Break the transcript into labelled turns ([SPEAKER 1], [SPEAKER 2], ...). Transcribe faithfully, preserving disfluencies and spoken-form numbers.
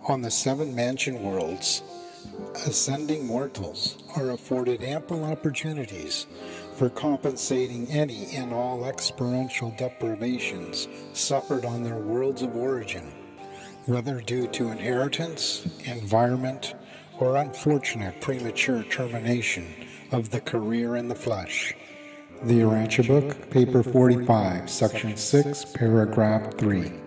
[SPEAKER 1] On the seven mansion worlds, ascending mortals are afforded ample opportunities for compensating any and all experiential deprivations suffered on their worlds of origin, whether due to inheritance, environment, or unfortunate premature termination of the career in the flesh. The URANTIA book, paper forty-five, section six, paragraph three.